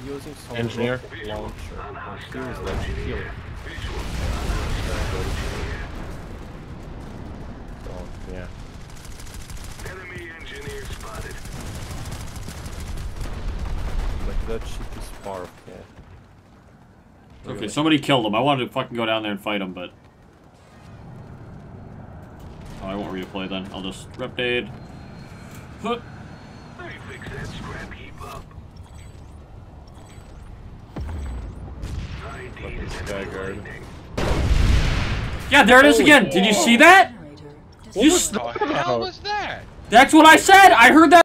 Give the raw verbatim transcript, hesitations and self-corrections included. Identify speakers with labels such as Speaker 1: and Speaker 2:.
Speaker 1: using some
Speaker 2: engineer
Speaker 1: rocket launcher. And he was like killed. So yeah.
Speaker 3: Enemy engineer spotted.
Speaker 1: Like that shit is far, yeah.
Speaker 4: Okay,
Speaker 1: Really.
Speaker 4: somebody killed him. I wanted to fucking go down there and fight him, but... Oh, I won't replay then. I'll just rep-aid. Huh.
Speaker 3: Let me fix that scrap heap up.
Speaker 1: Fucking skyguard.
Speaker 4: Yeah, there it is again! Did you see that? You
Speaker 5: What the hell was that?
Speaker 4: That's what I said! I heard that!